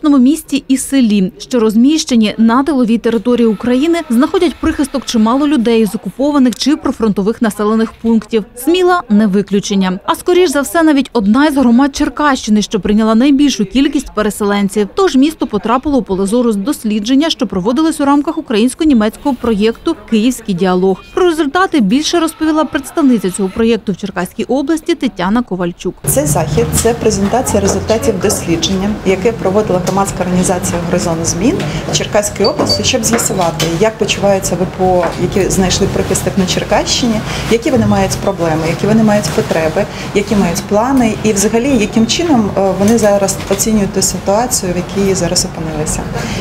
кожному місті і селі, що розміщені на тиловій території України, знаходять прихисток чимало людей з окупованих чи прифронтових населених пунктів. Сміла – не виключення. А скоріш за все, навіть одна із громад Черкащини, що прийняла найбільшу кількість переселенців. Тож місто потрапило у поле зору з дослідження, що проводилось у рамках українсько-німецького проєкту «Київський діалог». Про результати більше розповіла представниця цього проєкту в Черкаській області Тетяна Ковальчук. Цей захід – це презентація результатів дослідження, яке проводила громадська організація «Горизонт змін» в Черкаській області, щоб з'ясувати, як почуваються ВПО, які знайшли прихисток на Черкащині, які вони мають проблеми, які вони мають потреби, які мають плани і взагалі, яким чином вони зараз оцінюють ту ситуацію, в якій зараз опинилися.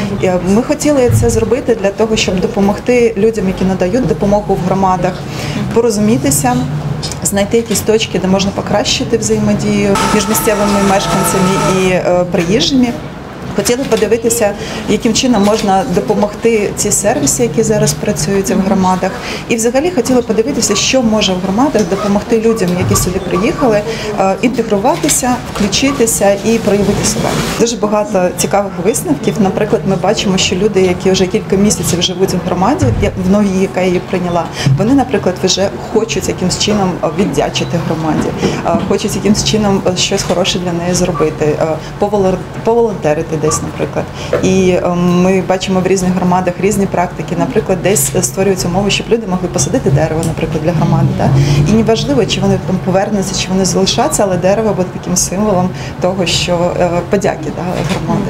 Ми хотіли це зробити для того, щоб допомогти людям, які надають допомогу в громадах, порозумітися, знайти якісь точки, де можна покращити взаємодію між місцевими мешканцями і приїжджими. Хотіли подивитися, яким чином можна допомогти ці сервіси, які зараз працюють в громадах. І взагалі хотіли подивитися, що може в громадах допомогти людям, які сюди приїхали, інтегруватися, включитися і проявити себе. Дуже багато цікавих висновків. Наприклад, ми бачимо, що люди, які вже кілька місяців живуть в громаді, в новій, яка її прийняла, вони, наприклад, вже хочуть якимось чином віддячити громаді, хочуть якимось чином щось хороше для неї зробити, поволонтерити десь, наприклад. І ми бачимо в різних громадах різні практики. Наприклад, десь створюються умови, щоб люди могли посадити дерево, наприклад, для громади. Да? І неважливо, чи вони там повернуться, чи вони залишаться, але дерево буде таким символом того, що подяки, да, громади.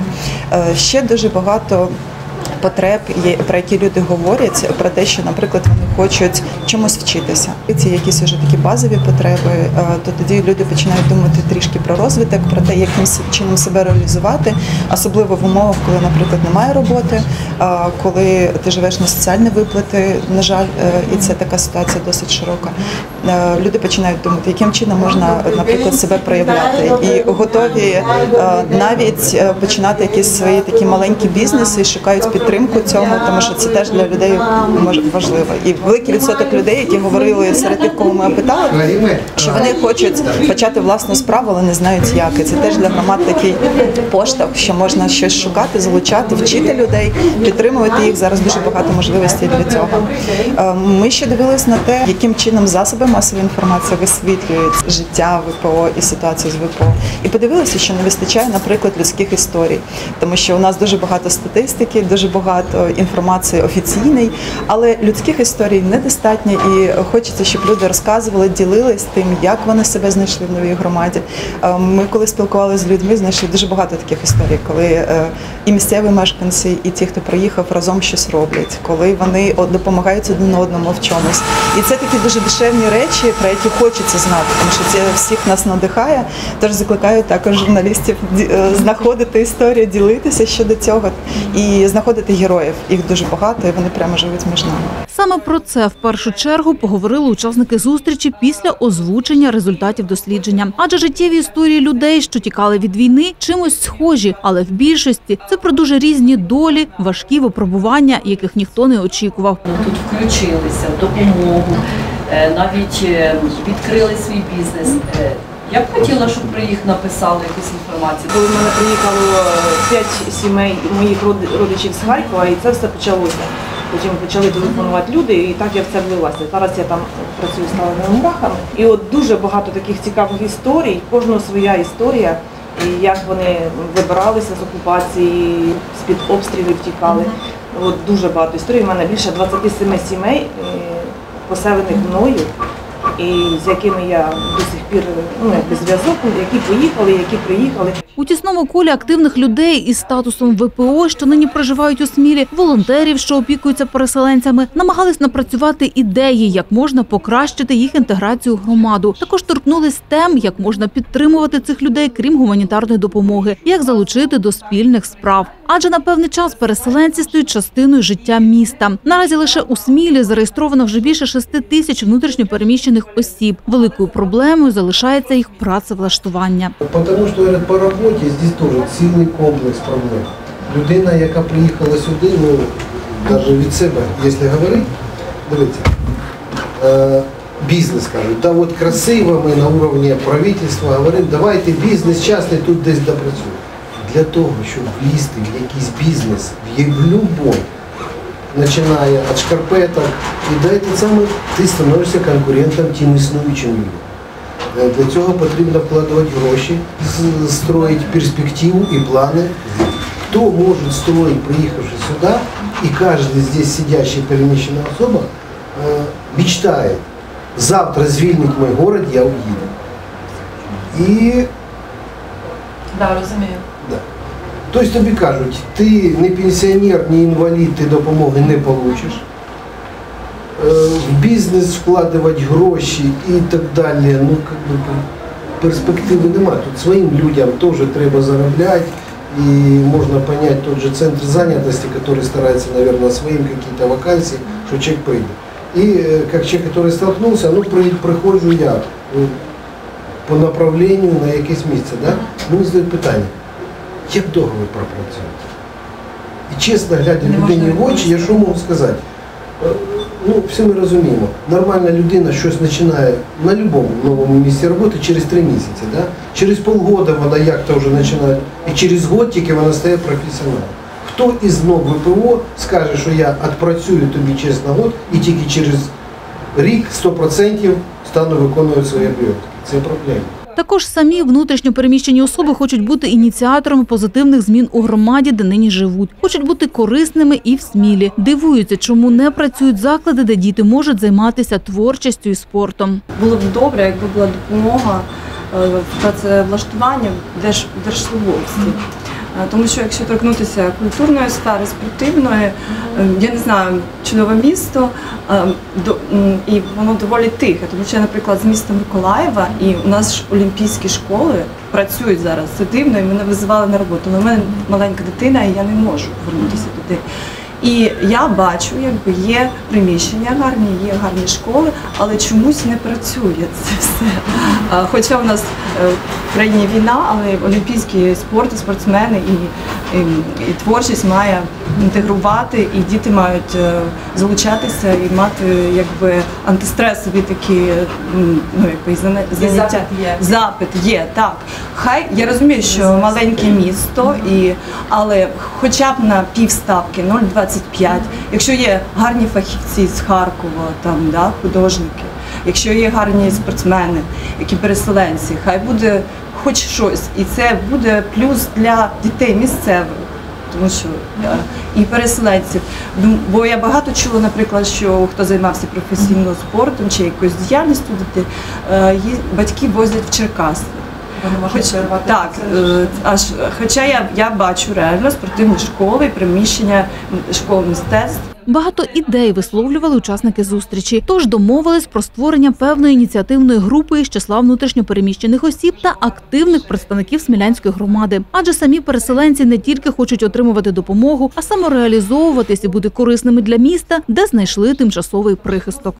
Ще дуже багато потреб, про які люди говорять, про те, що, наприклад, вони хочуть чомусь вчитися. Ці якісь вже такі базові потреби, то тоді люди починають думати трішки про розвиток, про те, яким чином себе реалізувати, особливо в умовах, коли, наприклад, немає роботи, коли ти живеш на соціальні виплати, на жаль, і це така ситуація досить широка. Люди починають думати, яким чином можна, наприклад, себе проявляти. І готові навіть починати якісь свої такі маленькі бізнеси і шукають підтримку цьому, тому що це теж для людей важливо. І великий відсоток людей, які говорили серед тих, кого ми опитали, що вони хочуть почати власну справу, але не знають як. І це теж для громад такий поштовх, що можна щось шукати, залучати, вчити людей, підтримувати їх. Зараз дуже багато можливостей для цього. Ми ще дивились на те, яким чином засоби масової інформації висвітлюють життя ВПО і ситуацію з ВПО. І подивилися, що не вистачає, наприклад, людських історій. Тому що у нас дуже багато статистики, дуже багато інформації офіційної, але людських історій недостатньо, і хочеться, щоб люди розказували, ділились тим, як вони себе знайшли в новій громаді. Ми, коли спілкувалися з людьми, знайшли дуже багато таких історій, коли і місцеві мешканці, і ті, хто приїхав, разом щось роблять, коли вони допомагають один одному в чомусь. І це такі дуже душевні речі, про які хочеться знати, тому що це всіх нас надихає, тож закликаю також журналістів знаходити історію, ділитися щодо цього і знаходити героїв. Їх дуже багато, і вони прямо живуть між нами. Саме про це в першу чергу поговорили учасники зустрічі після озвучення результатів дослідження. Адже життєві історії людей, що тікали від війни, чимось схожі, але в більшості це про дуже різні долі, важкі випробування, яких ніхто не очікував. Тут включилися в допомогу, навіть відкрили свій бізнес. Я б хотіла, щоб про їх написали якусь інформацію. Коли в мене приїхало 5 сімей моїх родичів з Харкова, і це все почалося. Потім почали телефонувати люди, і так я в це влилася. Зараз я там працюю з талановими мурахами. І от дуже багато таких цікавих історій, кожного своя історія, і як вони вибиралися з окупації, з-під обстрілів втікали. От дуже багато історій. У мене більше 27 сімей, поселених мною, і з якими я до сих пір зв'язок, які поїхали, які приїхали. У тісному колі активних людей із статусом ВПО, що нині проживають у Смілі, волонтерів, що опікуються переселенцями, намагались напрацювати ідеї, як можна покращити їх інтеграцію в громаду. Також торкнулись тем, як можна підтримувати цих людей, крім гуманітарної допомоги, як залучити до спільних справ. Адже на певний час переселенці стають частиною життя міста. Наразі лише у Смілі зареєстровано вже більше 6 тисяч внутрішньо переміщених осіб. Великою проблемою залишається їх працевлаштування. Тому що, говорять, по роботі тут теж цілий комплекс проблем. Людина, яка приїхала сюди, навіть від себе, якщо говорити, дивіться, бізнес кажуть, та от красиво ми на рівні правительства говоримо, давайте бізнес частний тут десь допрацює. для того, щоб влізти в якийсь бізнес, в любой, починає від шкарпеток і до того самого, ти становишся конкурентом тим існуючим людям. Для цього потрібно вкладати гроші, строїти перспективу і плани. Хто може строить, приїхавши сюди, і кожен здесь сидящий переміщена особа мечтає, завтра звільнить мій город, я уїду. І Да, розумію. да. Тобто тобі кажуть, ти не пенсіонер, не інвалід, ти допомоги не получиш. В бізнес вкладати гроші і так далі, ну, перспективи немає. Тут своїм людям теж треба заробляти, і можна понять тот же центр занятости, который старается, наверное, своим какие-то вакансии, что человек придет. И как человек, который столкнулся, ну, приходжу я по направлению на якесь місце, да? Мені задають питання, як довго ви пропрацюєте? І чесно, глядя людині в очі, я що можу сказати? Ну, всі ми розуміємо, нормальна людина щось починає на будь-якому новому місці роботи через 3 місяці. Да? Через полгода вона як-то вже починає, і через год тільки вона стає професіоналом. Хто із НОК ВПО скаже, що я відпрацюю тобі чесно год, і тільки через рік 100% стану виконувати свої обов'язки? Це проблема. Також самі внутрішньо переміщені особи хочуть бути ініціаторами позитивних змін у громаді, де нині живуть. Хочуть бути корисними і в Смілі. Дивуються, чому не працюють заклади, де діти можуть займатися творчістю і спортом. Було б добре, якби була допомога в працевлаштуванні в держслужбовстві. Тому що якщо торкнутися культурної сфери, спортивної, я не знаю, чудове місто, і воно доволі тихе. Тому що я, наприклад, з міста Миколаєва, і у нас ж олімпійські школи працюють зараз. Це дивно, і мене визивали на роботу. Але в мене маленька дитина, і я не можу повернутися туди. І я бачу, якби є приміщення гарні, є гарні школи, але чомусь не працює це все. Хоча у нас в країні війна, але олімпійський спорт, і спортсмени і творчість має інтегрувати, і діти мають залучатися і мати якби антистресові такі заняття. Запит є, так. Хай я розумію, що маленьке місто, але хоча б на півставки 0,25, якщо є гарні фахівці з Харкова, там, да, художники, якщо є гарні спортсмени, які переселенці, хай буде хоч щось. І це буде плюс для дітей місцевих, тому що і переселенців. Бо я багато чула, наприклад, що хто займався професійно спортом чи якоюсь діяльністю дітей, батьки возять в Черкаси. Так, хоча я бачу реально спортивні школи, приміщення школ мистецтв. Багато ідей висловлювали учасники зустрічі, тож домовились про створення певної ініціативної групи із числа внутрішньопереміщених осіб та активних представників Смілянської громади. Адже самі переселенці не тільки хочуть отримувати допомогу, а самореалізовуватись і бути корисними для міста, де знайшли тимчасовий прихисток.